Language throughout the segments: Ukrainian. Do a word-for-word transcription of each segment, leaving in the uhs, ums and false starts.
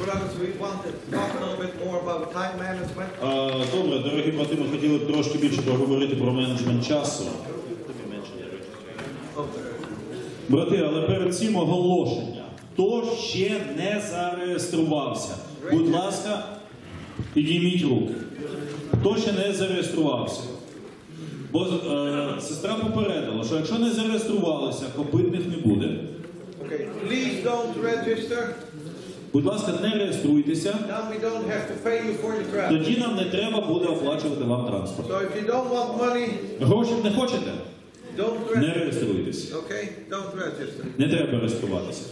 brothers, we want to talk a little bit more about time management. Добре, дорогі брати, ми хотіли б трошки більше поговорити про менеджмент часу. Брати, але перед цим оголошення. Хто ще не зареєструвався? Будь ласка, підійміть руки. Хто ще не зареєструвався? Бо е, сестра попередила, що якщо не зареєструвалися, копитних не буде. Okay, please don't register. Будь ласка, не реєструйтеся. Now we don't have to pay you for your travel. Тоді нам не треба буде оплачувати вам транспорт. So if you don't want money, Гроші не хочете? don't Не register. реєструйтесь. Okay, don't register. Не треба реєструватися.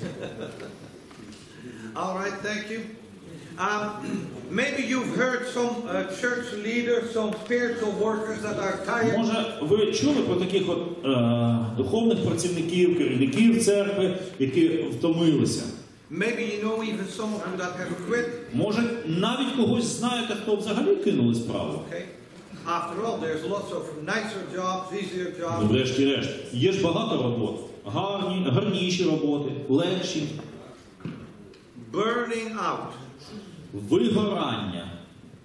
All right, thank you. Um, maybe you've heard some uh, church leaders, some spiritual workers that are tired. Може, ви чули про таких от е, духовних працівників, керівників церкви, які втомилися? Maybe you know even some of them that have quit. Може, навіть когось знаєте, хто взагалі кинули справу? Okay. After all, there's lots of nicer jobs, easier jobs. Врешті-решт, є ж багато робот. Гарні, гарніші роботи, легші. Burning out. Вигорання.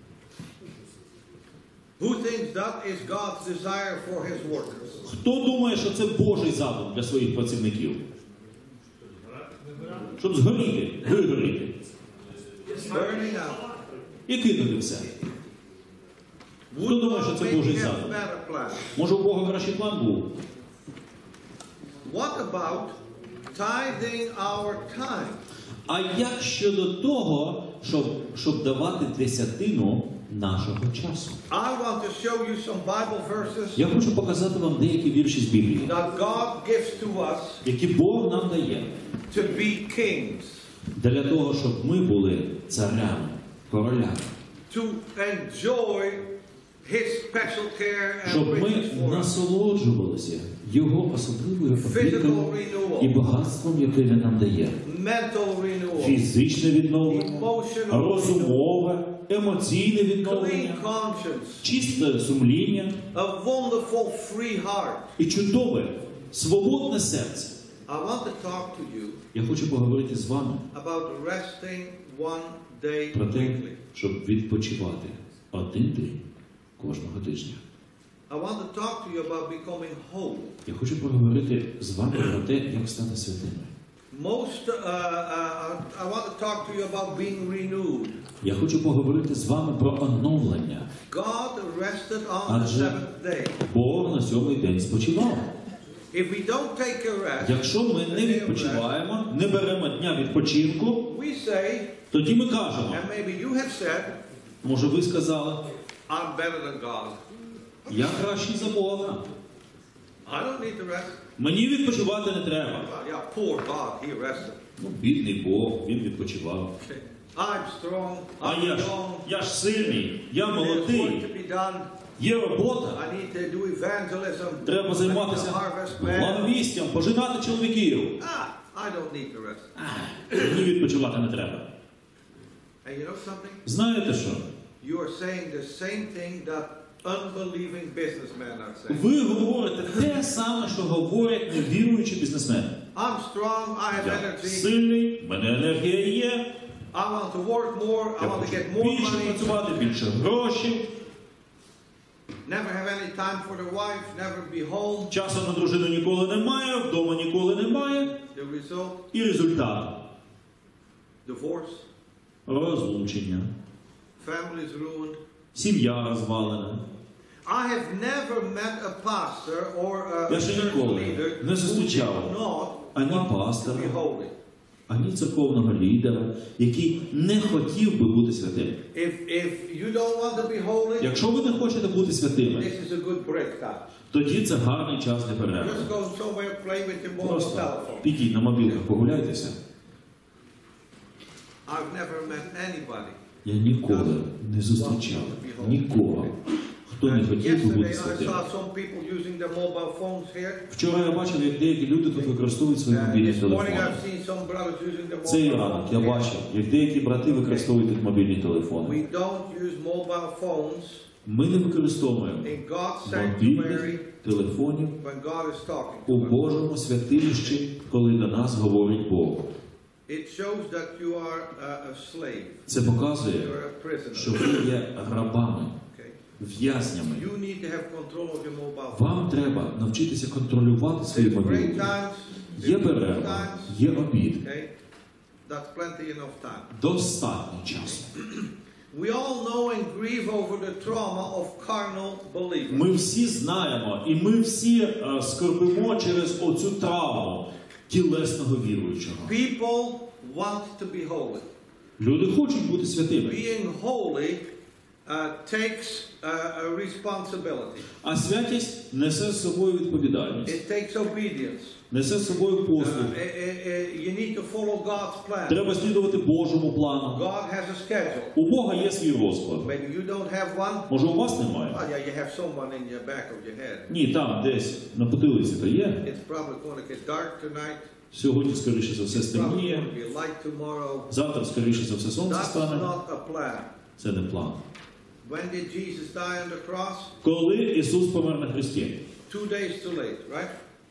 Who thinks that is God's desire for his workers? Хто думає, що це Божий задум для своїх працівників? Щоб згоріти, вигоріти. Burning out. І кинути все. Хто думає, що це Божий задум? Може, у Бога кращий план був? What about tithing our time? А як щодо того, щоб, щоб давати десятину нашого часу? I want to show you some Bible verses Я хочу показати вам деякі вірші з Біблії, that God gives to us які Бог нам дає to be kings, для того, щоб ми були царями, королями. to enjoy his special care and Щоб ми riches for us. насолоджувалися Його особливою Physical опікою і renewal, багатством, яке Він нам дає. mental renewal, Фізичне відновлення, emotional renewal, розумове, емоційне clean відновлення, conscience, чисте сумління a wonderful free heart. і чудове, свободне серце. I want to talk to you Я хочу поговорити з вами about resting one day про те, weekly. щоб відпочивати один день кожного тижня. I want to talk to you about becoming whole. Я хочу поговорити з вами про те, як стати святими. Most, uh, uh, I want to talk to you about being renewed. Я хочу поговорити з вами про оновлення. God rested on the Адже seventh day. Бог на сьомий день спочивав. If we don't take a rest, Якщо ми не відпочиваємо, не беремо дня відпочинку, we say, тоді ми кажемо, and maybe you have said, може ви сказали, I'm better than God. я кращий за Бога. I don't need to rest. Мені відпочивати не треба. Well, yeah, poor God, he rested. Ну, бідний Бог, він відпочивав. Okay. I'm strong, А I'm я ж, young, я ж сильний, я there's work молодий, to be done. є робота. I need to do evangelism. Треба I need to займатися harvest man. благовістям, пожинати чоловіків. Ah, I don't need to rest. А, мені відпочивати не треба. And you know something? Знаєте що? You are saying the same thing that unbelieving businessmen are saying. Ви говорите те саме, що говорять невіруючі бізнесмени. I'm strong, I have Я energy, сильний, в мене енергія є, I want to work more, I я want to хочу get more більше money, працювати, більше грошей, never have any time for the wife, never be home. часу на дружину ніколи немає, вдома ніколи немає. The result, І результат – divorce, розлучення, families ruined. сім'я розвалена. I have never met a pastor or a Я ще church ніколи leader не who зустрічав did not ані want to пастора, be holy. ані церковного лідера, який не хотів би бути святим. If, if you don't want to be holy, Якщо ви не хочете бути святими, this is a good break time. тоді це гарний час для перерви. Just go somewhere, play with your mobile Просто telephone. підіть на мобілках, погуляйтеся. I've never met anybody. Я ніколи не зустрічав нікого, хто не хотів би бути Yesterday I святим. saw some people using their mobile phones here. Вчора я бачив, як деякі люди тут використовують свої And мобільні this morning телефони. I've seen some brothers using their Цей mobile ранок я phones. бачив, як деякі брати використовують тут мобільні телефони. We don't use mobile phones Ми не використовуємо in God's мобільних sanctuary телефонів when God is talking у to us. Божому святилищі, коли до нас говорить Бог. It shows that you are a, a slave. Це показує, You're a prisoner. що ви є рабами, Okay. в'язнями. You need to have control of your mobile phone. Вам треба навчитися контролювати свої There's break мобілки. times. Є there's перерва, times. є обід. Okay. That's plenty enough time. Достатньо часу. We all know and grieve over the trauma of carnal believers. Ми всі знаємо і ми всі е, скорбимо через оцю травму тілесного віруючого. People want to be holy. Люди хочуть бути святими. Being holy uh, takes uh, a responsibility. А святість несе з собою відповідальність, It takes obedience. несе з собою Uh, послуг. uh, uh, you need to follow God's plan. Треба слідувати Божому плану. God has a schedule. У Бога є свій розклад. Maybe you don't have one. Може, у вас немає? Oh yeah, you have someone in your back of your head. Ні, там десь на потилиці то є. It's probably going to get dark tonight. Сьогодні, скоріше за все, It's probably стемніє. going to be light tomorrow. Завтра, скоріше за все, сонце That's стане. not a plan. Це не план. When did Jesus die on the cross? Коли Ісус помер на хресті? Two days too late, right?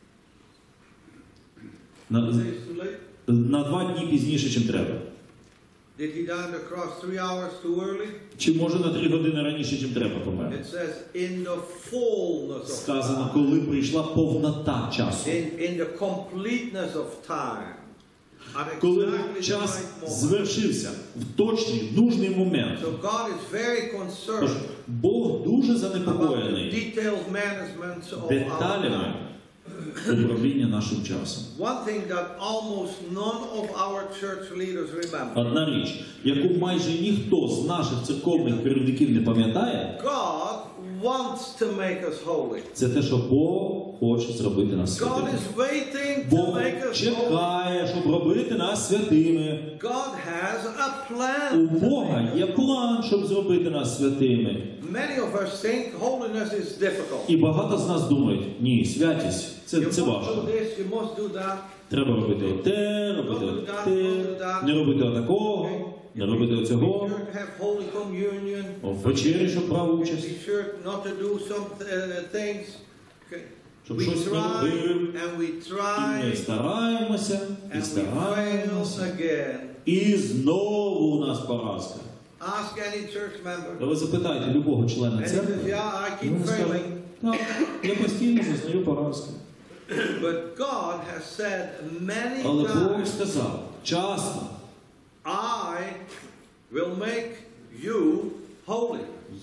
На, Two days too late. на два дні пізніше, чим треба. Did he die on the cross three hours too early? Чи може на три години раніше, чим треба помер? It says in the fullness of Сказано, time. коли прийшла повнота часу. In, in the completeness of time. At Коли exactly the час right moment. звершився в точний, нужний момент. So God is very Тож concerned Бог дуже about the занепокоєний detailed management of our деталями time. управління нашим часом. One thing that almost none of our church leaders remember. Одна річ, яку майже ніхто з наших церковних керівників не пам'ятає, God wants to make us holy. це те, що Бог хоче зробити нас God святими. is waiting to Бог make us holy. чекає, щоб робити нас святими. God has a У plan. Бога є план, щоб зробити нас святими. Many of us think holiness is difficult. І багато з нас думають, ні, святість, це, You це must do важко. this, you must do that. Треба робити оте, робити оте, не робити отакого, не робити Be оцього. sure to have Holy Communion. В вечері, щоб брав участь, Be sure not to do some uh, things. Okay. щоб We щось не try робив. and we І ми try стараємося, і and we fail стараємося. again. І знову у нас поразка. Ask any church member. Та ви запитайте любого члена And he says, церкви, yeah, I і keep він скаже, failing. так, я постійно зазнаю поразки. But God has said many Але Бог times, сказав, часто, I will make you holy.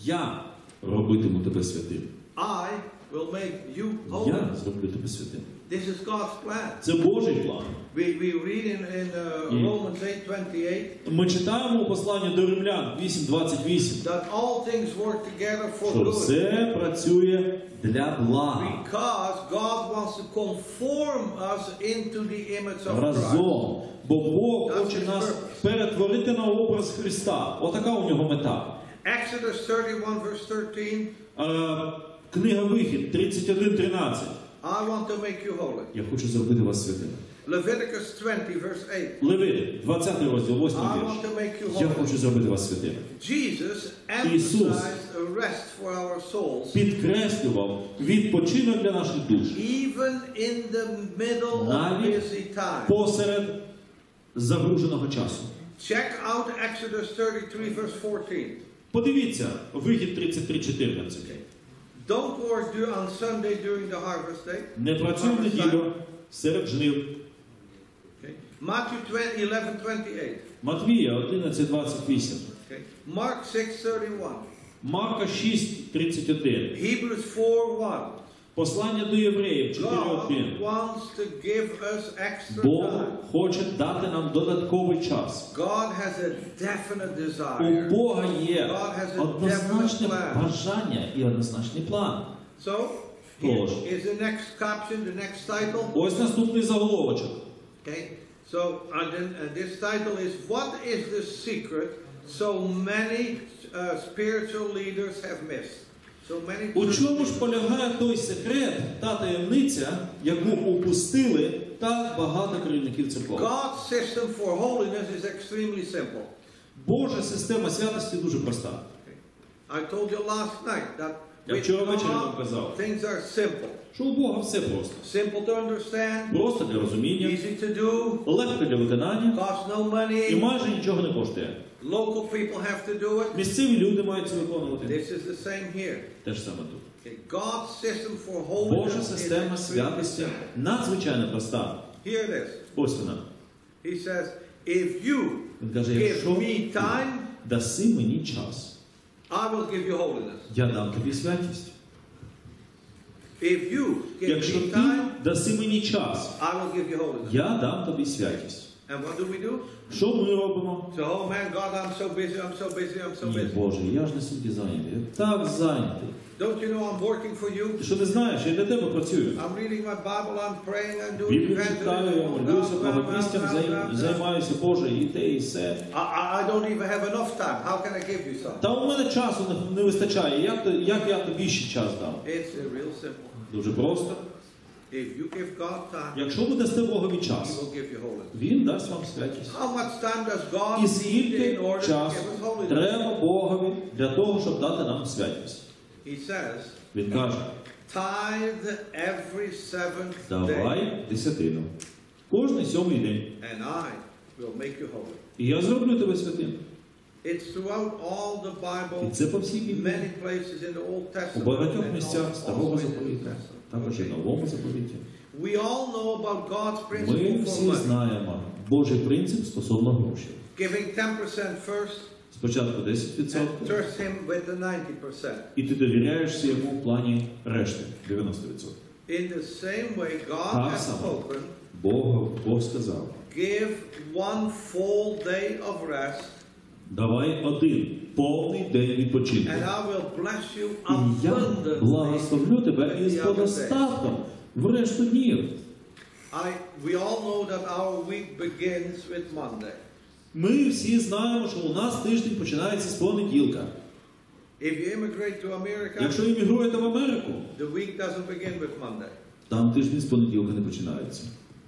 я робитиму тебе святим. I will make you holy. Я зроблю тебе святим. This is God's plan. Це Божий план. We, we read in, in uh, Mm. Romans eight twenty-eight Ми читаємо у посланні до Римлян вісім двадцять вісім, that all things work together for що good. все працює для блага. Because God wants to conform us into the image of Christ. Разом. Бо Бог хоче нас перетворити на образ Христа. Отака у нього мета. Exodus thirty-one verse thirteen. Е, Книга Вихід тридцять один тринадцять. I want to make you holy. Я хочу зробити вас святими. Leviticus twenty verse eight. Левит, двадцятий розділ, восьмий I вірш. want to make you Я holy. хочу зробити вас святими. Jesus Ісус emphasized a rest for our souls підкреслював відпочинок для наших душ. even in the middle of Навіть busy time. посеред загруженого часу. Check out Exodus thirty-three verse fourteen. Подивіться, Вихід тридцять три чотирнадцять. Don't work do- on Sunday during the harvest day. Не працюй в неділю серед жнив. Okay. Matthew eleven twenty-eight. Матвія одинадцять двадцять вісім. Okay. Mark six thirty-one. Марка шість тридцять один. Hebrews four one. Послання до євреїв чотири God один. wants to give us extra Бог time. хоче дати нам додатковий час. God has a definite У desire. Бога є God has a однозначне definite plan. бажання і однозначний план. So, here Тож. is the next caption, the next title. Ось наступний заголовочок. Okay. So, and then, uh, this title is "What is the secret so many uh, spiritual leaders have missed?" So many. У чому ж полягає той секрет, та таємниця, яку упустили так багато керівників церков? God's system for holiness is extremely simple. Божа система святості дуже проста. I told you last night that Я with вчора ввечері вам God, казав. things are simple. що у Бога все просто. Simple to understand, Просто для розуміння, easy to do, легко для виконання costs no і money. майже нічого не коштує. Local people have to do it. Місцеві люди мають це виконувати. This is the same here. Те ж саме тут. Okay, God's system for Божа holiness is система extremely святості simple. надзвичайно проста. Here it is. Ось вона. He says, if you Він каже, give якщо me time, даси мені час, I will give you holiness. я дам тобі святість. If you give Якщо me ти time, даси мені час, I will give you holiness. я дам тобі святість. And what do we do? Що ми робимо? So, oh man, God, I'm so busy, I'm so busy, I'm so Ні, busy. Боже, я ж не собі зайнятий. Я так зайнятий. Don't you know I'm working for you? Ти що не знаєш, я для тебе працюю. I'm reading my Bible, I'm praying, I'm doing Біблію evangelism. читаю, я молюся, благовістям, зай- займаюся, Боже, і те, і все. I, I I don't even have enough time. How can I give you some? Та у мене часу не, не вистачає. Як, то- як я тобі ще час дам? It's uh, real simple. Дуже просто. If you give God time, Якщо ви дасте Богові He час, will give you holiness. Він дасть вам святість. How much time does God І need скільки in order to часу give us holiness? треба Богові для того, щоб дати нам святість? He says, Він каже, tithe every seventh day, давай десятину. Кожний сьомий день. and I will make you holy. І я зроблю тебе святим. It's throughout all the І Bible, це по всій Біблії. many places in the Old У Testament, багатьох and місцях also Старого in the New заповіту, Testament. також і в Новому заповіті. We all know about God's Ми principle for всі money. знаємо Божий принцип стосовно грошей. Giving ten percent first, Спочатку десять and відсотків, trust Him with the ninety percent. і ти довіряєшся йому в плані решти дев'яносто відсотків. In the same way, God Так has само. spoken, Бог, Бог сказав, give one full day of rest, давай один повний день відпочинку. and I will bless you І я abundantly. благословлю тебе із with the other days. подостатком в решту днів. I, we all know that our week begins with Monday. Ми всі знаємо, що у нас тиждень починається з понеділка. If you immigrate to America, Якщо іммігруєте в Америку, the week doesn't begin with Monday. там тиждень з понеділка не починається.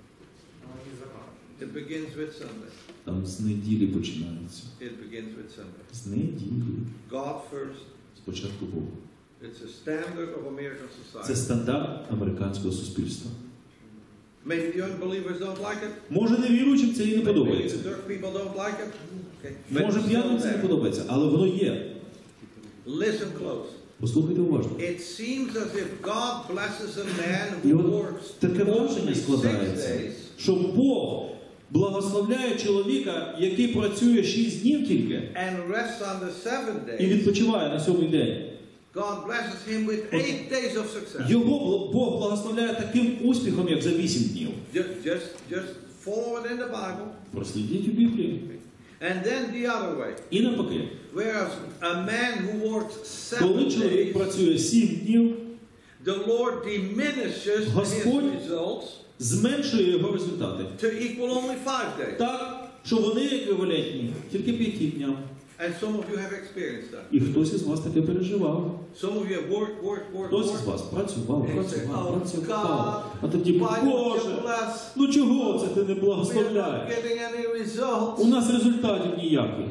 It begins with Sunday. Там з неділі починається. It begins with Sunday. З неділі. God first. Спочатку Бог. It's a standard of American Це society. стандарт американського суспільства. Maybe the unbelievers don't like it. Може, невіруючим це і не Maybe подобається. the dirty people don't like it. Okay. But Може, it's п'яним still це не there. подобається, але воно є. Listen close. Послухайте уважно. It seems as if God blesses a man І who от works таке only враження six складається, days що Бог благословляє чоловіка, який працює шість днів тільки, and rests on the seven і days. відпочиває на сьомий день. God blesses him with eight days of success. Його Бог благословляє таким успіхом, як за вісім днів. Just, just, just follow it in the Bible. Прослідіть у Біблії. And then the other way. І навпаки, Whereas a man who works коли seven чоловік days, працює сім днів, the Lord diminishes his Господь results зменшує його результати. to equal only five days. Так, що вони еквівалентні тільки п'яти дням. And some of you have experienced that. І хтось із вас таке переживав. Some of you have worked, worked, worked, Хтось із worked. вас працював, And you say, працював, oh працював. А God, тоді, why don't you Боже, bless? ну чого це ти не We are not благословляєш? getting any results. У нас результатів ніяких.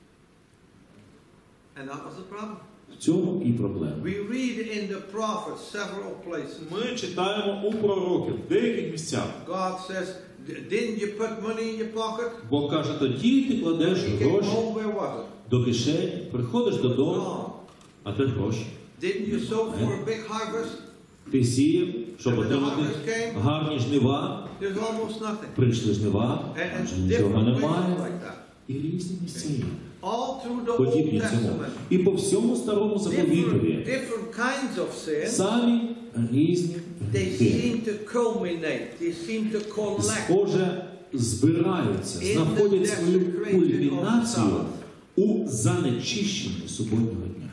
And that was the problem. В цьому і проблема. We read in the prophets several places. Ми читаємо у пророків в деяких місцях. God says, didn't you put money in your pocket? Бог каже, тоді ти кладеш When you came гроші home, where was it? до кишені, приходиш додому, Gone. а де гроші? Didn't you sow for a big harvest? Ти сіяв, щоб отримати гарні жнива, There's almost nothing. прийшли жнива, And, адже and нічого different places немає. like that. І різні місця є. All through the Old Подібні цьому. Testament. І по всьому старому Different, заповітові different kinds of sin. самі різні They гріхи, seem to culminate. They seem to collect схоже, збираються, знаходять свою кульмінацію у занечищенні суботнього дня.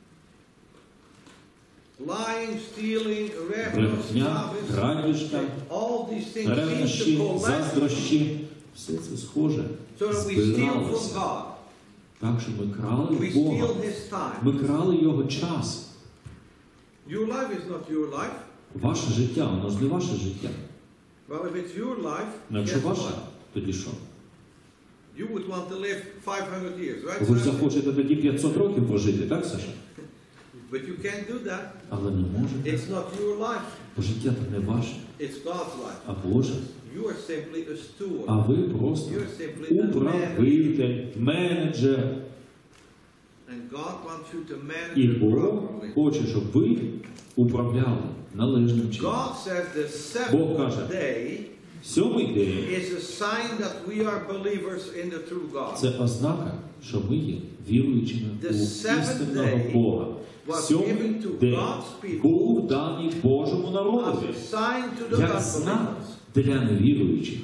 lying, stealing, revenue, Брехня, крадіжка, all these things seem ревнощі, to collect заздрощі, все це схоже, so that we steal from збиралося. God. Так що ми крали We в Бога, steal His time. ми крали Його час. Your life is not your life. Ваше життя, воно ж не ваше життя. Well, if it's your life, Ну, якщо guess ваше, what? тоді що? You would want to live five hundred years, right? Ви ж Sasha? захочете тоді п'ятсот років прожити, так, Саша? But you can't do that. Але не можете. It's not your life. Бо життя то не ваше, It's God's life. а Боже. You are simply a steward. А ви просто You're simply a manager. управитель, менеджер. And God wants you to І manage it Бог properly. хоче, щоб ви управляли належним чином. God says the Бог seventh каже, day сьомий день is a sign that we are believers in the true God. це ознака, що ми є віруючими у істинного Бога. Сьомий день був даний Божому As народові, a sign to the як знак unbelievers. для невіруючих.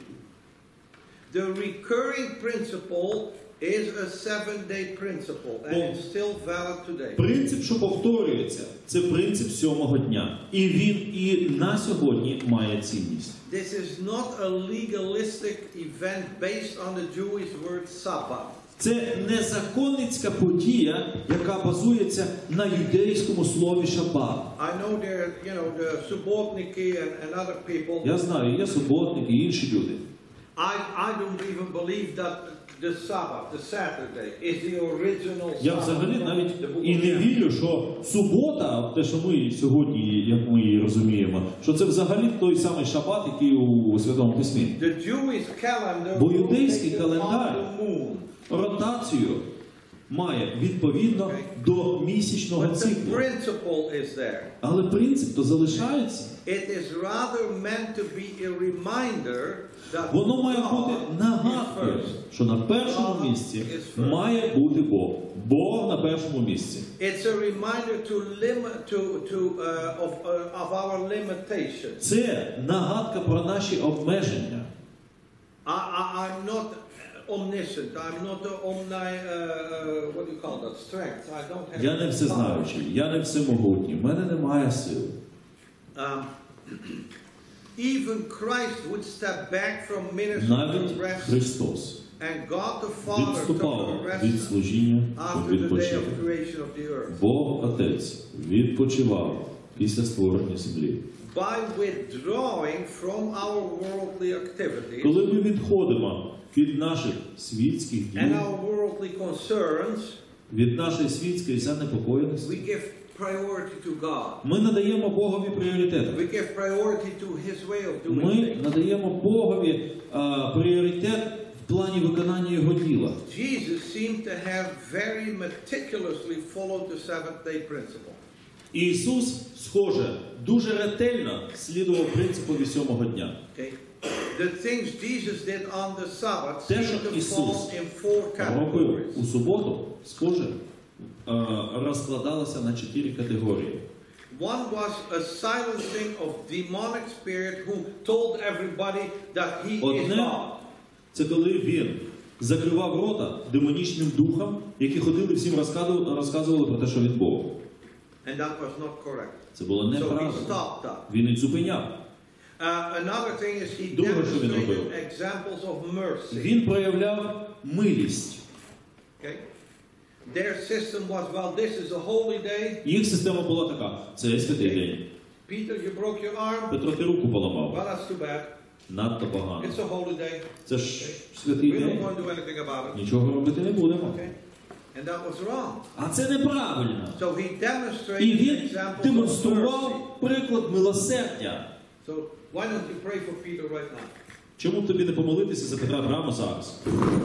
The recurring principle is a seven-day principle, and Бо- it's still valid today. Принцип, що повторюється, це принцип сьомого дня. І він і на сьогодні має цінність. This is not a legalistic event based on the Jewish word Sabbath. Це не законницька подія, яка базується на юдейському слові шабат. I know there, you know, the Subotniki and, and other people. Я знаю, є суботники і інші люди. I, I don't even believe that the Sabbath, the Saturday, is the original Я Sabbath. взагалі навіть The book і of не Genesis. вірю, що субота, те, що ми сьогодні, як ми її розуміємо, що це взагалі той самий шабат, який у Святому Письмі. The Jewish calendar Бо will юдейський take it календар on the moon. Ротацію має відповідно до місячного But the циклу. principle is there. Але принцип то залишається. It is rather meant to be a reminder that Воно має бути God is нагадкою, first. що на першому місці має бути Бог. Бог на першому місці. It's a reminder to limit to to uh, of uh, of our limitations. Це нагадка про наші обмеження. I, I I'm not omniscient. I'm not the omni. Uh, uh, what do you call that? Strength. I don't have. Я не всезнаючий, я не всемогутній, в мене немає сил. Um, even Christ would step back from ministry Навіть to rest, Христос and God the Father took відступав the від rest служіння after від the day відпочинку. of creation of the earth. Бог Отець відпочивав після створення землі. By withdrawing from our worldly activities Коли ми відходимо від наших світських and дій, our worldly concerns, від нашої світської занепокоєності, we give priority to God. ми надаємо Богові пріоритети. We give priority to His way of doing Ми things. надаємо Богові а, пріоритет в плані виконання Його діла. Jesus seemed to have very meticulously followed the seventh day principle. Ісус, схоже, дуже ретельно слідував принципові сьомого дня. Okay? The things Jesus did on the Sabbath Те, seem що to Ісус fall in four робив categories. у суботу, схоже, а, розкладалося на чотири категорії. One was a silencing of demonic spirit who told everybody that he is Одне God. це коли він закривав рота демонічним духам, які ходили всім розказували, розказували про те, що він Бог. And that was not correct. Це було So he неправильно. stopped that. Він їх зупиняв. Uh, another thing is he Друге, що він demonstrated робив. examples of mercy. Він проявляв милість. Okay? Their system was, well, this is a holy day. Їх система була така: це святий день. Peter, you broke your arm. Петро, ти руку поламав. Well, that's too bad. Надто погано. It's a holy day. Це ж святий We don't день. want to do anything about it. Нічого робити не будемо. Okay? And that was wrong. А це неправильно. So he І demonstrated він examples of mercy. демонстрував приклад милосердя. So why don't you pray for Peter right now? Чому б тобі не помолитися за Петра прямо зараз?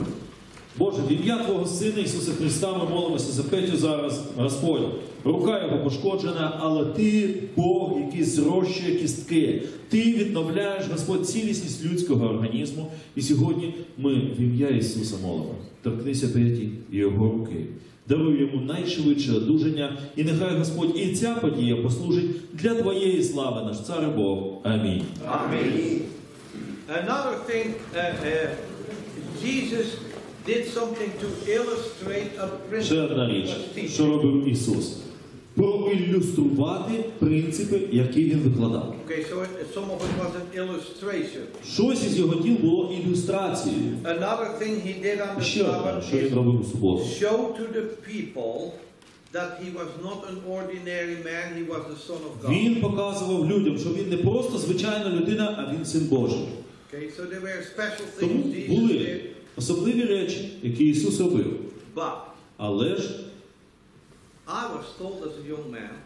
Боже, в ім'я Твого Сина Ісуса Христа ми молимося за Петю зараз, Господь. Рука його пошкоджена, але Ти Бог, який зрощує кістки. Ти відновляєш, Господь, цілісність людського організму. І сьогодні ми в ім'я Ісуса молимо. Торкнися Петі і його руки. Даруй йому найшвидше одужання. І нехай, Господь, і ця подія послужить для Твоєї слави, наш Цар і Бог. Амінь. Amen. Another thing, uh, uh, Jesus did something to illustrate a Ще одна річ, principle. що робив Ісус. Проілюструвати принципи, які Він викладав. Okay, so it- some of it was an illustration. Щось із його діл було ілюстрацією. Another thing he did on the Ще одне, Sabbath що він is робив у суботу. show to the people that he was not an ordinary man, he was the Son of God. Він показував людям, що він не просто звичайна людина, а він син Божий. Okay, so there were special Тому things Jesus були did, особливі речі, які Ісус робив. but Але ж I was told as a young man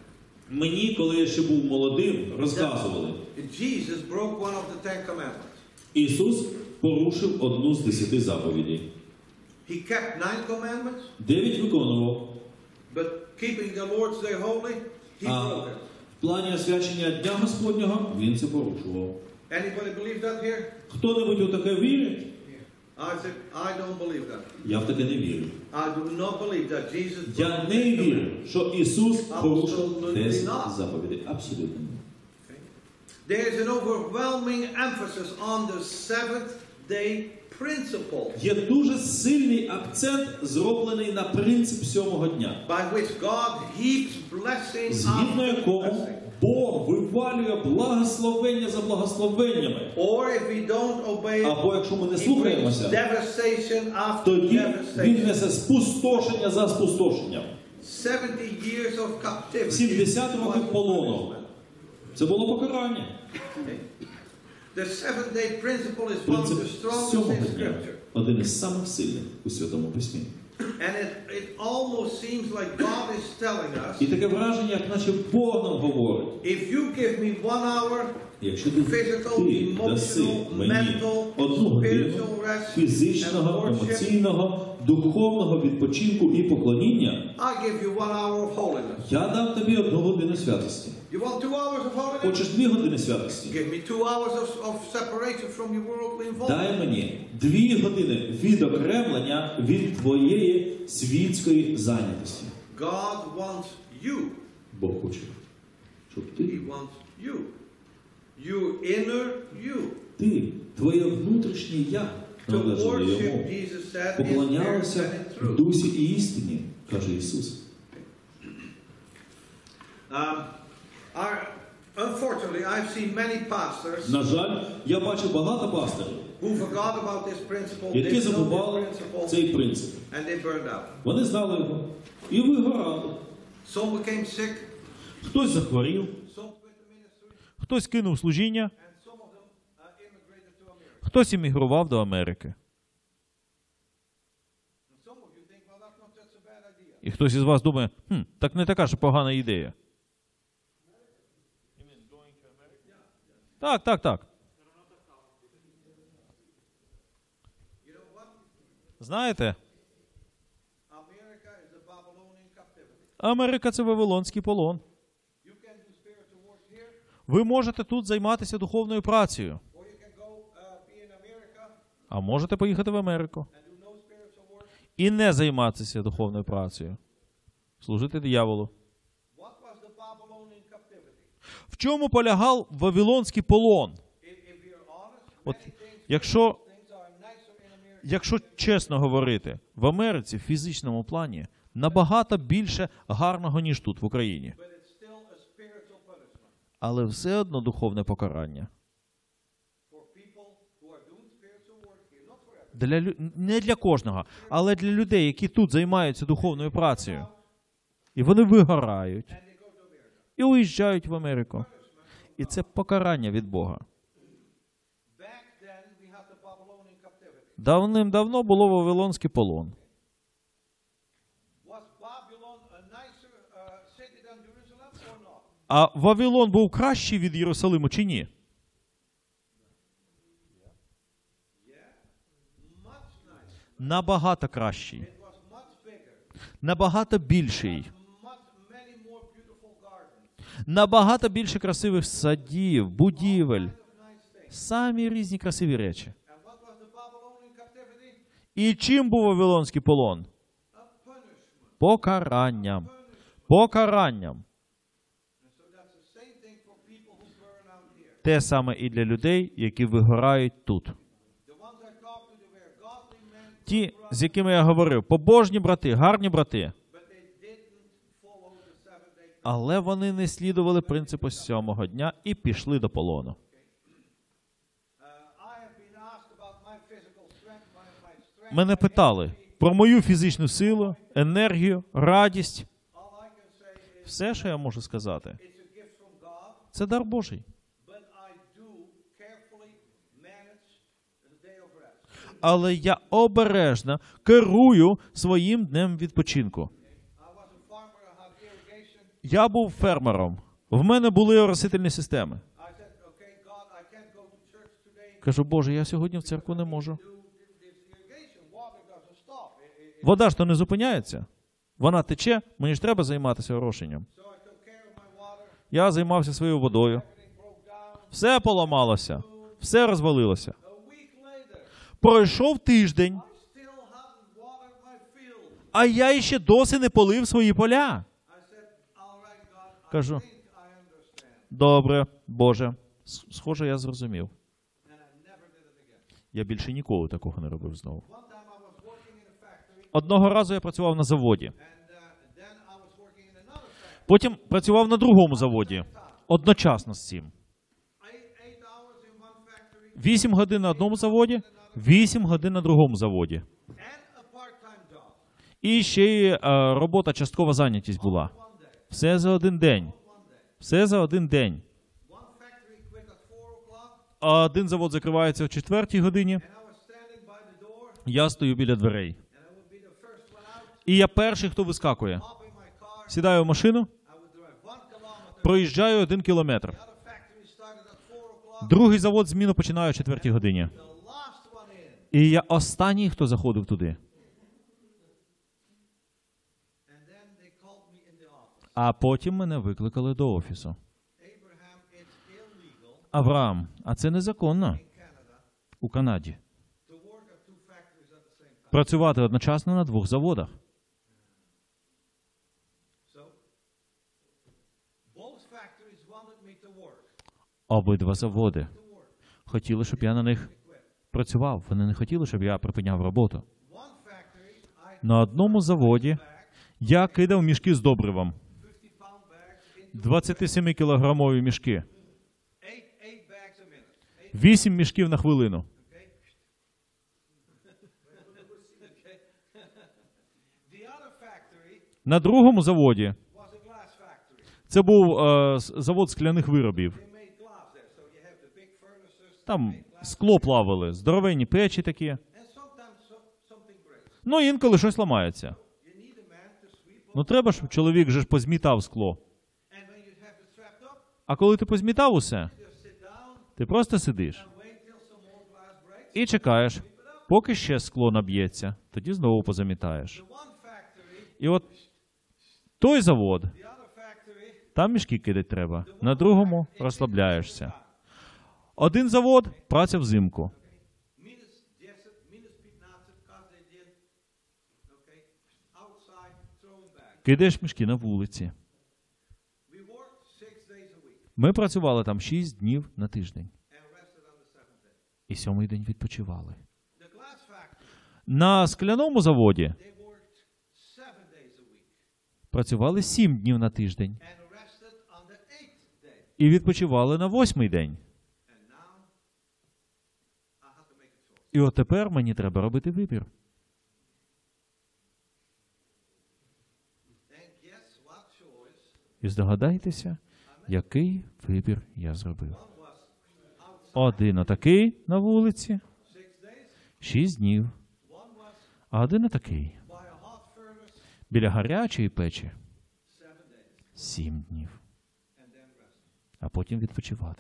Мені, коли я ще був молодим, розказували, Jesus broke one of the Ten Commandments. Ісус порушив одну з десяти заповідей. He kept nine commandments, Дев'ять виконував, but keeping the Lord's Day holy, he а broke it. в плані освячення Дня Господнього він це порушував. Anybody believe that here? Хто-небудь у таке вірить? I said, I don't believe that. Я в таке не вірю. I do not believe that Jesus Я broke не the Ten вірю, Commandments. що Ісус порушив Absolutely десять not. заповідей. Абсолютно. There is an overwhelming emphasis on the seventh day principle, Є дуже сильний акцент, зроблений на принцип сьомого дня, by which God heaps blessing згідно after якому blessing. Бог вивалює благословення за благословеннями. Or if we don't obey, Або якщо ми не he brings слухаємося, devastation after тоді він devastation. несе спустошення за спустошенням. seventy years of captivity. сімдесят was років полону. Це було покарання. The seventh day principle is one of Принцип the strongest сьомого in дня Scripture. один із самих сильних у Святому Письмі. And it, it almost seems like God is telling us, І таке враження, як наче Бог нам говорить. if you give me one hour, Якщо ти, physical, ти даси emotional, мені mental, одну годину spiritual rest, фізичного, and worship, емоційного, духовного відпочинку і поклоніння, I give you one hour of holiness. я дам тобі одну годину святості. You want two hours of holiness? Хочеш дві години святості? Give me two hours of, of separation from your worldly involvement. Дай мені дві години відокремлення від твоєї світської зайнятості. God wants you. Бог хоче, щоб ти, He wants you. You inner you. ти, твоє внутрішнє я To належало worship, йому. Jesus said, is spirit Поклонялося and in в truth. дусі і істині, каже Ісус. Um, our, unfortunately, I've seen many pastors На жаль, я бачу багато пасторів, who forgot about this principle, які didn't know забували this principle, цей принцип. and they burned out. Вони знали його і вигорали. Some became sick, Хтось захворів, some quit the ministry, хтось кинув служіння, and some of them uh, immigrated to America. хтось іммігрував до Америки. And some of you think, well, that's not such a bad idea. І хтось із вас думає, хм, так не така ж погана ідея. Так, так, так. You know what? Знаєте, America is a Babylonian captivity. Америка – це Вавилонський полон. You can do spiritual work here, Ви можете тут займатися духовною працею, or you can go uh, be in America а можете поїхати в Америку and do no spiritual work. і не займатися духовною працею. Служити дияволу. What was the Babylonian captivity? В чому полягав Вавилонський полон? If, if you're honest, От many things, якщо, things are nicer in America. якщо чесно говорити, в Америці в фізичному плані набагато більше гарного, ніж тут, в Україні. But it's still a spiritual punishment Але все одно духовне покарання. for people who are doing spiritual work here, not for everyone. Для, лю- не для кожного, але для людей, які тут займаються духовною працею. І вони вигорають. And they go to America. І уїжджають в Америку. І це покарання від Бога. Back then, we had the Babylonian captivity. Давним-давно було Вавилонський полон. Was Babylon a nicer uh, city than Jerusalem or not? А Вавилон був кращий від Єрусалиму чи ні? Much nicer. Набагато кращий. It was much bigger. Набагато більший. Much, many more beautiful gardens. Набагато більше красивих садів, будівель. Of nice things. Самі різні красиві речі. And what was the Babylonian captivity? І чим був Вавилонський полон? A punishment. Покаранням. Покаранням. And so that's the same thing for people who burn out here. Те саме і для людей, які вигорають тут. The ones I talked to, they were godly men, Ті, з якими я говорив, побожні брати, гарні брати, but they didn't follow the seven day. але вони не слідували принципу сьомого дня і пішли до полону. Uh, I have been asked about my physical strength, my, my strength. Мене питали про мою фізичну силу, енергію, радість. All I can say is Все, що я можу сказати, it's a gift from God, це дар Божий. but I do carefully manage the day of rest. Але я обережно керую своїм днем відпочинку. I was a farmer, I had irrigation. Я був фермером. В мене були оросительні системи. I said, okay, God, I can't go to church today. Кажу, Боже, я сьогодні в церкву не можу. Do this irrigation. Water doesn't stop. It- it- Вода ж то не зупиняється. Вона тече, мені ж треба займатися орошенням. So I took care of my water. Я займався своєю водою. Everything broke down. Все поламалося. Все розвалилося. A week later, Пройшов тиждень, I still haven't watered my field. а я іще досі не полив свої поля. I said, all right, God, I Кажу, think I understand. добре, Боже, с- схоже, я зрозумів. And I never did it again. Я більше ніколи такого не робив знову. One time I was working in a factory, Одного разу я працював на заводі. and uh, then I was working in another factory. Потім працював на другому заводі. Одночасно з цим. Eight, eight hours in one factory Вісім годин на одному заводі, вісім годин на другому заводі. and a part-time job. І ще й е, робота, часткова зайнятість була. One day, Все за один день. one day. Все за один день. One factory quit at four o'clock, А один завод закривається о четвертій годині. and I was standing by the door, Я стою біля дверей. and I would be the first one out, І я перший, хто вискакує. hop in my car. Сідаю в машину, I would drive one kilometer. проїжджаю один кілометр. The other factory started at four o'clock. Другий завод зміну починаю о четвертій годині. The last one in. І я останній, хто заходив туди. And then they called me in the office. А потім мене викликали до офісу. Abraham, it's illegal Авраам, а це незаконно in Canada у Канаді. to work at two factories at the same time. Працювати одночасно на двох заводах. So, both factories wanted me to work. Обидва заводи To work. хотіли, щоб я на них працював. Вони не хотіли, щоб я припиняв роботу. One factory, I На одному заводі bag, я кидав мішки з добривом. fifty pound bags into двадцятисемикілограмові мішки. eight, eight bags a minute. Eight, Вісім мішків на хвилину. okay? Okay. The other factory На другому заводі was a glass factory. це був е, с- завод скляних виробів. They made glass there, so you have the big furnaces. Там they make glass. скло плавили, здоровенні печі такі. And sometimes so, something breaks. Ну, інколи щось ламається. You need a man to sweep Ну up. треба, щоб чоловік же ж позмітав скло. And when you have it swept up, А коли ти позмітав усе, just sit down ти просто сидиш and wait till some more glass breaks. і чекаєш, поки ще скло наб'ється, тоді знову позамітаєш. The one factory, І от той завод, the other factory, там мішки кидати треба. На другому розслабляєшся. Один завод праця взимку. minus десять, minus пятнадцать, каждый день. Okay? Outside, throwing bags. Кидаєш мішки на вулиці. We worked six days a week Ми працювали там шість днів на тиждень. and rested on the seventh day. І сьомий день відпочивали. The glass factory, На скляному заводі they worked seven days a week працювали сім днів на тиждень. and rested on the eighth day. І відпочивали на восьмий день. And now, I had to make a choice. І от тепер мені треба робити вибір. And guess what choice? І здогадайтеся, який вибір я зробив. One was outside Один отакий на вулиці, six days. шість днів, One was а один отакий by a hot furnace, біля гарячої печі seven days. сім днів, And then rest. а потім відпочивати.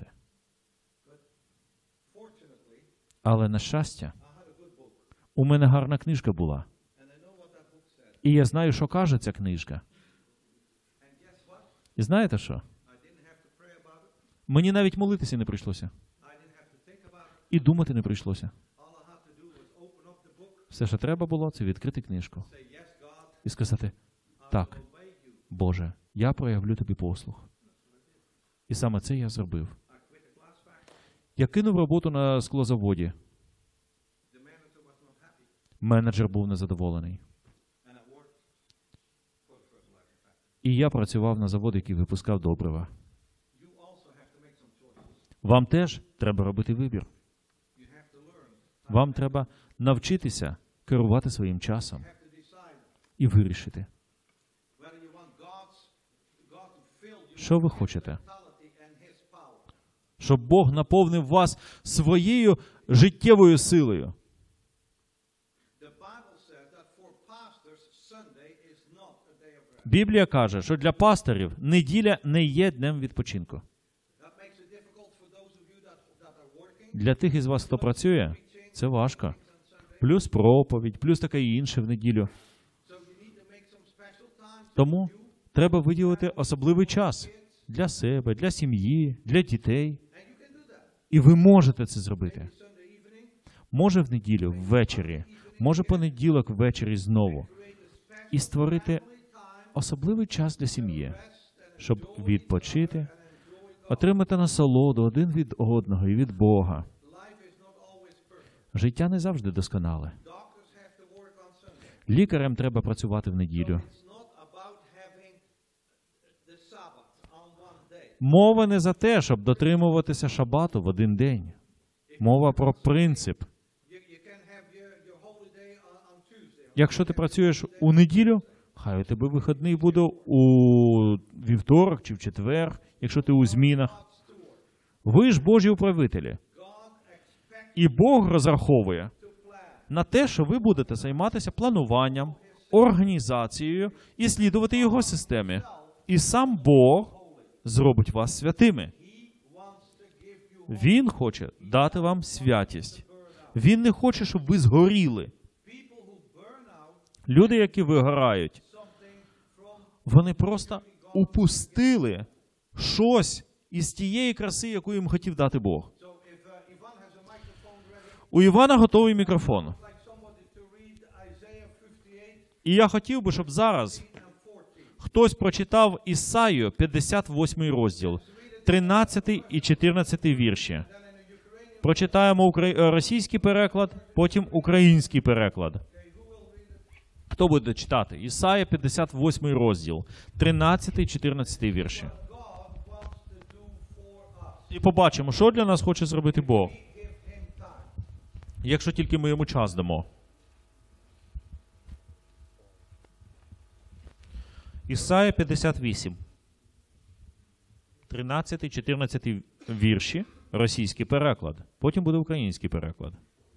Fortunately, Але на щастя, I had a good book. у мене гарна книжка була. And I know what that book said. І я знаю, що каже ця книжка. And guess what? І знаєте що? I didn't have to pray about it. Мені навіть молитися не прийшлося. I didn't have to think about it. І думати не прийшлося. All I had to do was open up the book, Все, що треба було, це відкрити книжку say, yes, God, і сказати: I так, will obey you. Боже, я проявлю тобі послух. І саме це я зробив. I quit the glass factory. Я кинув роботу на склозаводі. The manager was not happy. Менеджер був незадоволений. And I worked for the fertilizer factory. І я працював на заводі, який випускав добрива. You also have to make some choices. Вам теж треба робити вибір. You have to learn. Вам треба навчитися керувати своїм часом You have to decide і вирішити, whether you want God's, God to fill you що ви with хочете. vitality and His power. Щоб Бог наповнив вас своєю життєвою силою. The Bible says that for pastors, Sunday is not a day of rest. Біблія каже, що для пасторів неділя не є днем відпочинку. That makes it difficult for those of you that, that are working. Для тих із вас, хто працює, це важко. Плюс проповідь, плюс таке і інше в неділю. So you need to make some special times. Тому треба виділити особливий час для себе, для сім'ї, для дітей. And you can do that. І ви можете це зробити. Sunday evening, Може в неділю ввечері, може понеділок ввечері знову. create a special І створити time, особливий час для сім'ї, rest and щоб відпочити, отримати насолоду один від одного і від Бога. life is not always perfect. Життя не завжди досконале. Doctors have to work on Sunday. Лікарям треба працювати в неділю. It's not about having the Sabbath on one day. Мова не за те, щоб дотримуватися шабату в один день. Мова про принцип. You, you can have your, your holiday on, on Tuesday. Якщо ти працюєш у неділю, хай у тебе вихідний буде у вівторок чи в четвер, якщо ти у змінах. Ви ж Божі управителі. God expects І Бог розраховує to plan. на те, що ви будете займатися плануванням, організацією і слідувати його системі. І сам Бог зробить вас святими. He wants to give you Він хоче дати вам святість. Він не хоче, щоб ви згоріли. people who burn out Люди, які вигорають, something from. вони просто упустили щось із тієї краси, яку їм хотів дати Бог. So if uh, Ivan has a microphone ready, У Івана готовий мікрофон. like somebody to read Isaiah fifty-eight І я хотів би, щоб зараз and fourteen. хтось прочитав Ісаю п'ятдесят восьмий розділ, тринадцятий і чотирнадцятий вірші. Then in the Ukrainian, Прочитаємо укра- російський переклад, потім український переклад. okay, who will read it? Хто буде читати? Ісая п'ятдесят восьмий розділ, тринадцятий і чотирнадцятий вірші. God wants to do for us. І побачимо, що для нас хоче зробити Бог, Give him time. якщо тільки ми йому час дамо. Ісая п'ятдесят вісім. тринадцятий, чотирнадцятий вірші, російський переклад. Потім буде український переклад.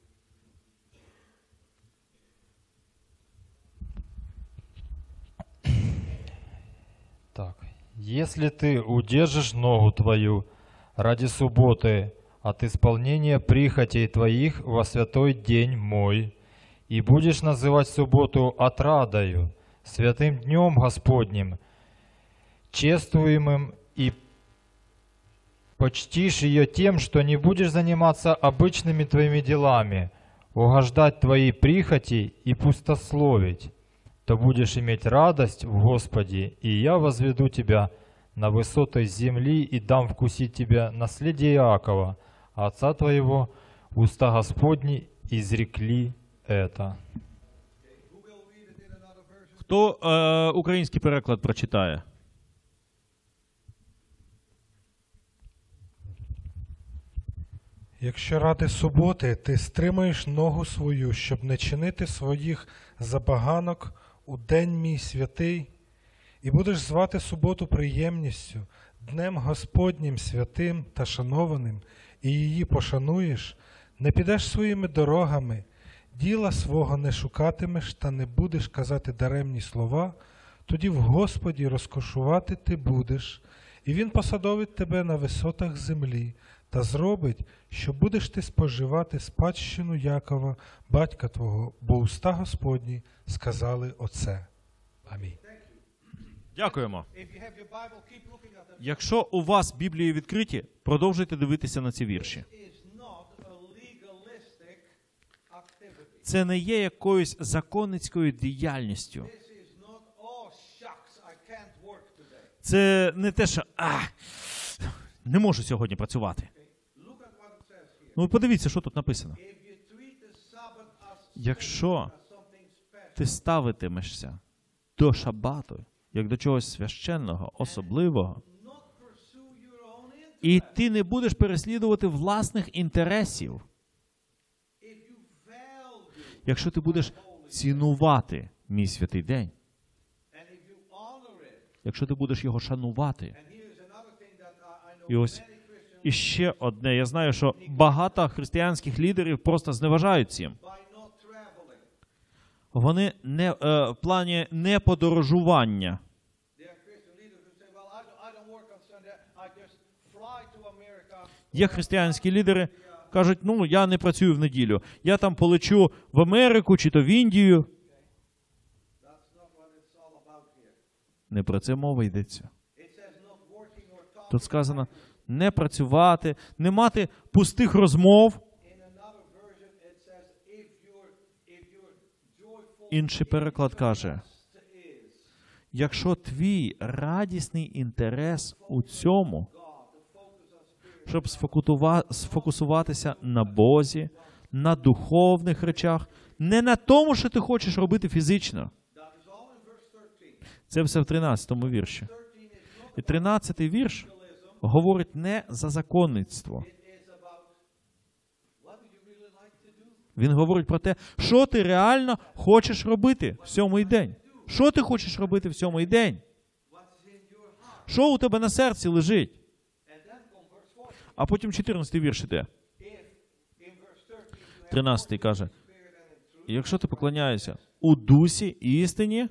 Так. Если ты удержишь ногу твою ради субботы от исполнения прихотей твоих во святой день мой, и будешь называть субботу отрадою, святым днем Господним, чествуемым, и почтишь ее тем, что не будешь заниматься обычными твоими делами, угождать твои прихоти и пустословить, то будешь иметь радость в Господе, и я возведу тебя на высоты земли и дам вкусить тебя наследие Иакова, отца твоего, уста Господни изрекли это». Who will read it in another version? Хто е, український переклад прочитає? Якщо ради суботи ти стримаєш ногу свою, щоб не чинити своїх забаганок у день мій святий, і будеш звати суботу приємністю, днем Господнім святим та шанованим, і її пошануєш, не підеш своїми дорогами, діла свого не шукатимеш та не будеш казати даремні слова, тоді в Господі розкошувати ти будеш, і Він посадовить тебе на висотах землі, та зробить, що будеш ти споживати спадщину Якова, батька твого, бо уста Господні сказали оце. Амінь. Дякуємо. If you have your Bible, keep looking at them. Якщо у вас Біблії відкриті, продовжуйте дивитися на ці вірші. Is not a legalistic activity. Це не є якоюсь законницькою діяльністю. This is not, oh shucks, I can't work today. Це не те, що а, не можу сьогодні працювати. Look at what it says here. Ну подивіться, що тут написано. If you treat the Sabbath as, Якщо as something special, ти ставитимешся до шабату, як до чогось священного, особливого, not pursue your own interest. і ти не будеш переслідувати власних інтересів, If you value якщо ти будеш цінувати мій святий день, and if you honor it, якщо ти будеш його шанувати. and here is another thing that I, I know І ось many Christians і ще одне. Я знаю, що багато християнських лідерів просто зневажають цим. by not traveling. Вони не, е, в плані не подорожування. There are Christian leaders who say, well, I don't, I don't work on Sunday, I just fly to America. Є християнські лідери, кажуть, ну, я не працюю в неділю. Я там полечу в Америку чи то в Індію. That's not what it's all about here. Не про це мова йдеться. It says not working or talking. Тут сказано не працювати, не мати пустих розмов. In another version it says, if you're, if you're joyful, Інший переклад каже, is якщо твій радісний інтерес у цьому, щоб сфокутува- сфокусуватися на Бозі, на духовних речах, не на тому, що ти хочеш робити фізично. that is all in verse thirteen. Це все в тринадцятому вірші. thirteen is not І тринадцятий вірш говорить не за законництво. it is about what do you really like to do? Він говорить про те, що ти реально хочеш робити в сьомий день. Що ти хочеш робити в сьомий день? What's in your heart? Що у тебе на серці лежить? And then come verse fourteen. А потім чотирнадцятий вірш іде. If in verse thirteen you have тринадцятий каже, spirit and in truth, і якщо ти поклоняєшся у дусі і істині,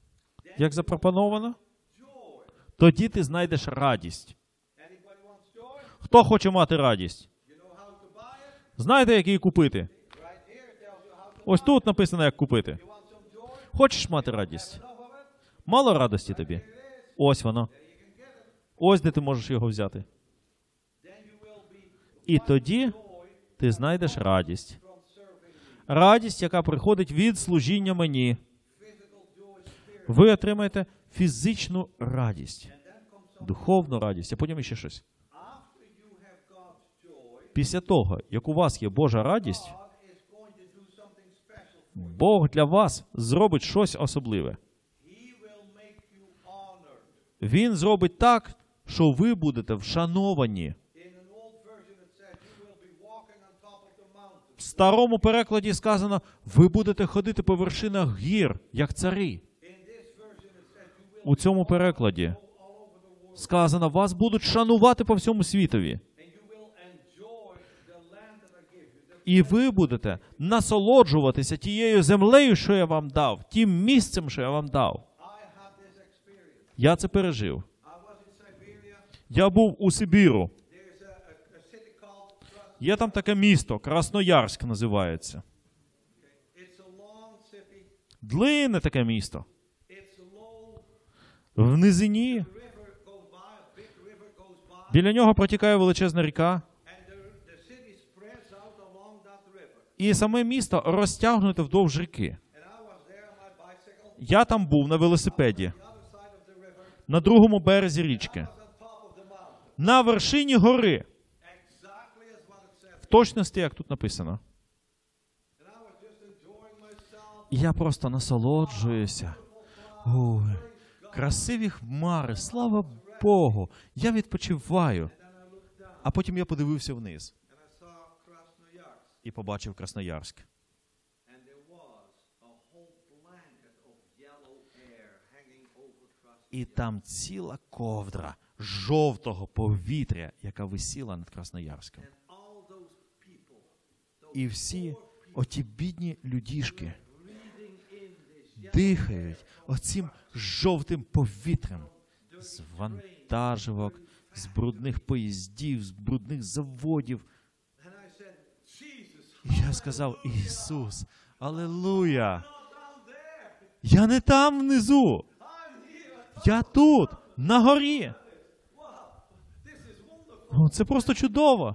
як запропоновано, joy. тоді ти знайдеш радість. Anybody wants joy? Хто хоче мати радість? You know how to buy it? Знаєте, як її купити? Right here it tells you how to Ось тут написано, як купити. You want some joy? Хочеш мати радість? Enough of it? Мало радості тобі? Ось воно. You can get it. Ось де ти можеш його взяти. Then you will be І тоді joy ти знайдеш радість. from serving me. Радість, яка приходить від служіння мені. Physical joy, spirit. Ви отримаєте фізичну радість, And then comes some. духовну радість, а потім іще щось. After you have God's joy, Після того, як у вас є Божа радість, God is going to do something special for you. Бог для вас зробить щось особливе. He will make you honored. Він зробить так, що ви будете вшановані. In an old version it says you will be walking on top of the mountain. В старому перекладі сказано, ви будете ходити по вершинах гір, як царі. In this version it says you will У цьому перекладі all over the world сказано, вас будуть шанувати по всьому світові. and you will enjoy the land that I give you. The- І ви будете насолоджуватися тією землею, що я вам дав, тим місцем, що я вам дав. I had this experience. Я це пережив. I was in Siberia. Я був у Сибіру. There's a, a, a city called Krasnoyarsk. Є там таке місто, Красноярськ називається. It's a long city. Длинне таке місто. It's low. В низині The river goes by. A big river goes by. біля нього протікає величезна ріка, And the, the city spreads out along that river. і саме місто розтягнуте вздовж ріки. And I was there on my bicycle. Я там був на велосипеді, The other side of the river. на другому березі річки, I was on top of the mountain. на вершині гори, Exactly as what it said. в точності, як тут написано. And I was just enjoying myself. І я просто насолоджуюся. Ой, красиві хмари, слава Богу. Я відпочиваю. А потім я подивився вниз And I saw Krasnoyarsk. і побачив Красноярськ. And there was a whole blanket of yellow air hanging over Krasnoyarsk. І там ціла ковдра жовтого повітря, яка висіла над Красноярськом. And all those people, those І всі оті бідні людішки breathing in this дихають оцим жовтим повітрям з вантажівок, з брудних поїздів, з брудних заводів. And I said, Jesus, І я сказав, Ісус, алелуя! not down there. Я не там внизу, I'm here. я тут, на горі. Wow, this is wonderful. О, це просто чудово.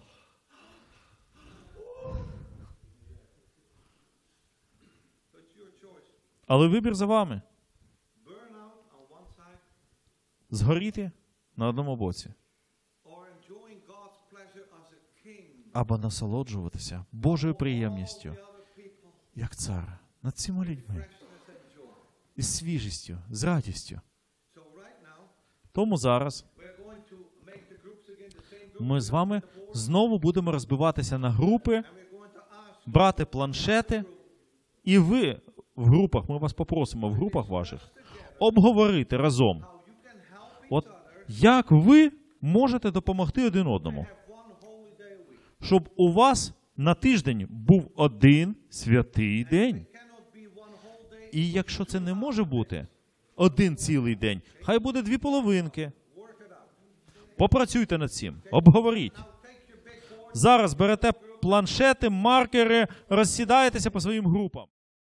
But your choice. Але вибір за вами. Burn out on one side Згоріти на одному боці. or enjoying God's pleasure as a king. Або насолоджуватися Божою приємністю, The other people, як цар, над цими людьми. freshness and joy. Із свіжістю, з радістю. So right now, Тому зараз we're going to make the groups again the same group. ми з вами знову будемо розбиватися на групи, And we're going to ask брати планшети, і ви в групах, ми вас попросимо в групах ваших, обговорити разом, how you can help each от other як ви можете допомогти один одному, have one holy day a week. щоб у вас на тиждень був один святий день. Cannot be one whole day І якщо це не може бути один цілий день, хай буде дві половинки. Попрацюйте над цим, обговоріть. Зараз берете планшети, маркери, розсідаєтеся по своїм групам.